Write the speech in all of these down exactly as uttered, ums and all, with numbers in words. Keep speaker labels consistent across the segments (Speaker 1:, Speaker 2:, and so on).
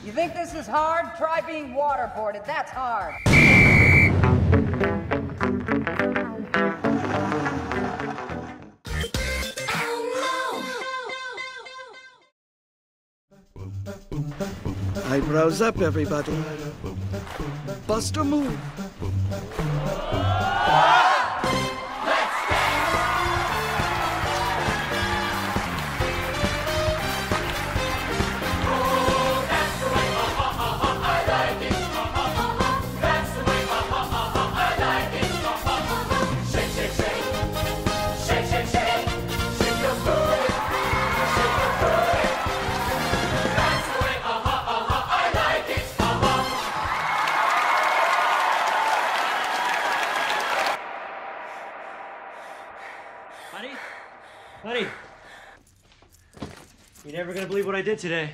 Speaker 1: You think this is hard? Try being waterboarded. That's hard.
Speaker 2: Eyebrows up, everybody. Bust a move.
Speaker 3: Buddy, you're never gonna believe what I did today.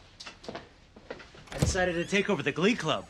Speaker 3: I decided to take over the Glee Club.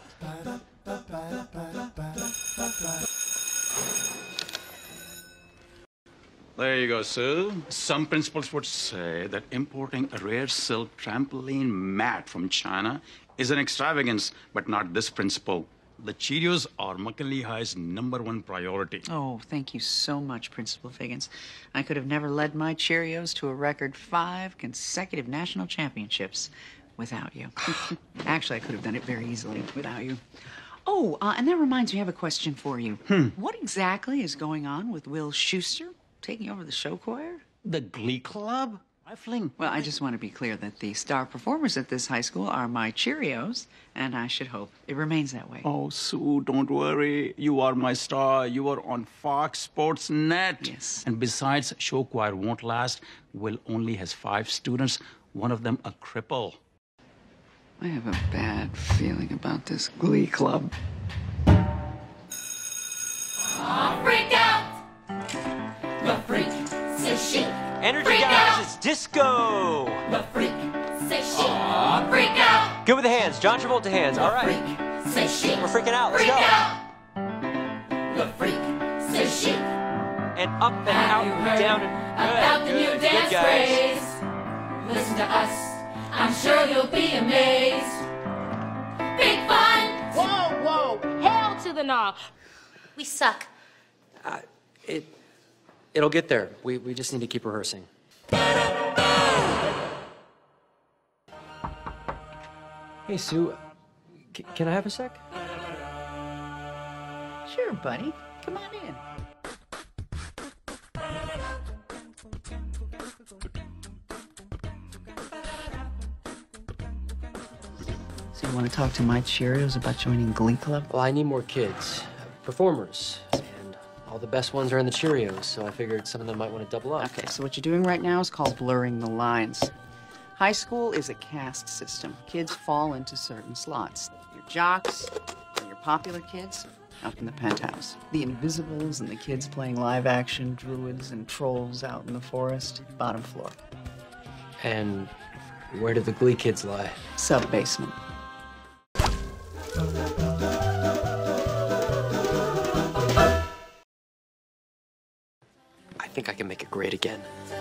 Speaker 4: There you go, Sue. Some principals would say that importing a rare silk trampoline mat from China is an extravagance, but not this principal. The Cheerios are McKinley High's number one priority.
Speaker 5: Oh, thank you so much, Principal Figgins. I could have never led my Cheerios to a record five consecutive national championships without you. Actually, I could have done it very easily without you. Oh, uh, and that reminds me, I have a question for you.
Speaker 4: Hmm.
Speaker 5: What exactly is going on with Will Schuster taking over the show choir?
Speaker 4: The Glee Club? Trifling.
Speaker 5: Well, I just want to be clear that the star performers at this high school are my Cheerios, and I should hope it remains that way.
Speaker 4: Oh, Sue, don't worry. You are my star. You are on Fox Sports Net.
Speaker 5: Yes.
Speaker 4: And besides, show choir won't last. Will only has five students, one of them a cripple.
Speaker 5: I have a bad feeling about this Glee Club.
Speaker 6: Oh, freak out! The freak says she.
Speaker 3: Energy
Speaker 6: freak
Speaker 3: guys,
Speaker 6: out.
Speaker 3: it's disco!
Speaker 6: The freak says she. Oh, freak out!
Speaker 3: Good with the hands, John Travolta hands, all right.
Speaker 6: Freak says she.
Speaker 3: We're freaking out, let's
Speaker 6: freak
Speaker 3: go.
Speaker 6: Out. The freak says she.
Speaker 3: And up and
Speaker 6: Have
Speaker 3: out
Speaker 6: you
Speaker 3: and
Speaker 6: heard
Speaker 3: down and
Speaker 6: about
Speaker 3: good,
Speaker 6: the
Speaker 3: good,
Speaker 6: new
Speaker 3: good
Speaker 6: dance
Speaker 3: guys.
Speaker 6: craze? Listen to us. I'm sure you'll be amazed. Big fun!
Speaker 7: Whoa, whoa! Hell to the no!
Speaker 8: We suck.
Speaker 9: Uh, it, it'll get there. We, we just need to keep rehearsing. Hey, Sue, c can I have a sec?
Speaker 5: Sure, buddy. Come on in. So you want to talk to my Cheerios about joining Glee Club?
Speaker 9: Well, I need more kids, performers, and all the best ones are in the Cheerios, so I figured some of them might want to double up.
Speaker 5: Okay, so what you're doing right now is called blurring the lines. High school is a caste system. Kids fall into certain slots. Your jocks and your popular kids up in the penthouse. The invisibles and the kids playing live action druids and trolls out in the forest, bottom floor.
Speaker 9: And where do the Glee kids lie?
Speaker 5: Sub-basement.
Speaker 9: I think I can make it great again.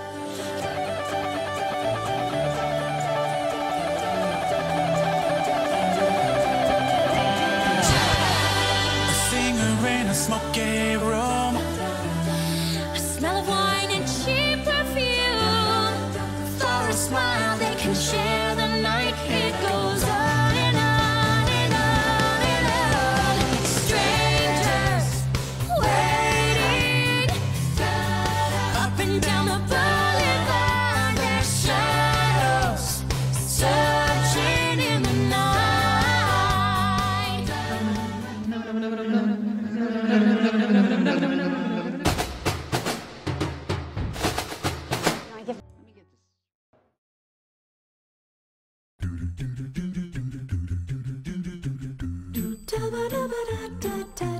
Speaker 10: A singer in a smoky room.
Speaker 6: A smell of wine and cheap perfume. For a smile they can share the night. It goes on and on and on and on. Strangers waiting up and down the boulevard. Their shadows searching in the night. Da ba da ba da da da.